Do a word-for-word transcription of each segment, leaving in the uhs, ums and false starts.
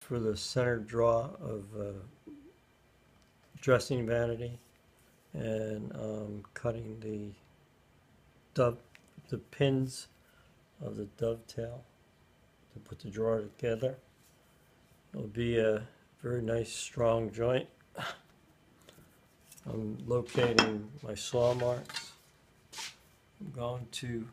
for the center draw of uh, dressing vanity, and um, cutting the dove, the pins of the dovetail to put the drawer together. It'll be a very nice strong joint. I'm locating my saw marks. I'm going to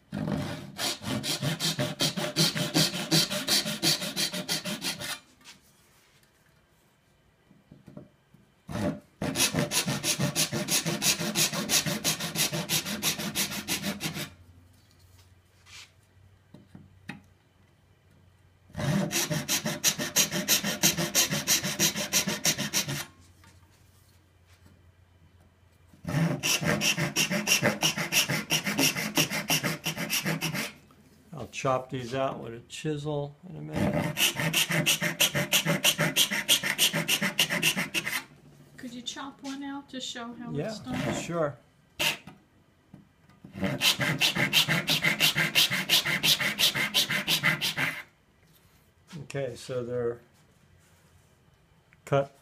I'll chop these out with a chisel in a minute. Could you chop one out to show how Yeah, it's done? sure. Okay, so they're cut.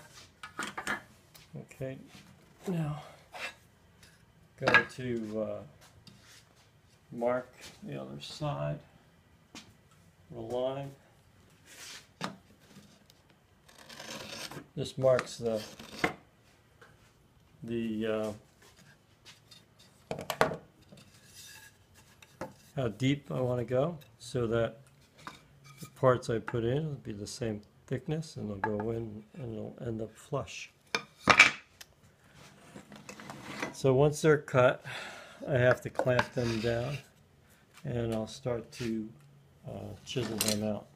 Okay, now go to uh, mark the other side of the line. This marks the the uh, how deep I want to go, so that the parts I put in will be the same thickness, and they'll go in and they'll end up flush. So once they're cut, I have to clamp them down, and I'll start to uh, chisel them out.